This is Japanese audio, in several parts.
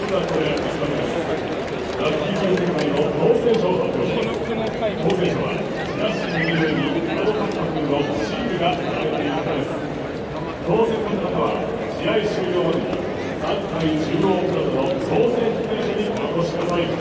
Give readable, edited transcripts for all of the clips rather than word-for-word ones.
がこれ始まります。ラッキー抽選会の当選者を発表します。当選者はチラシ右上にカードカップのシールが貼られている方です。当選された方は試合終了までに3階中央プラザの当選会社にお越しください。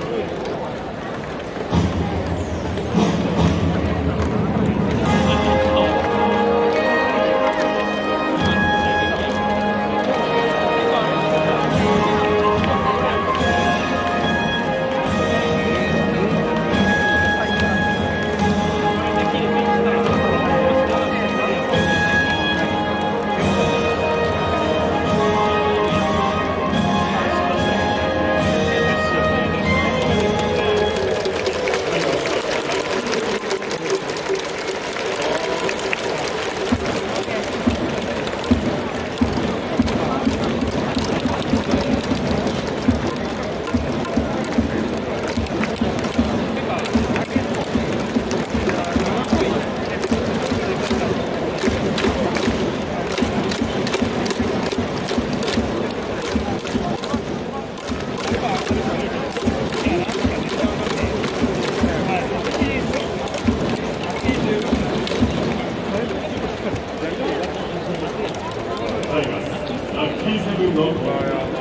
ラッキーセブンの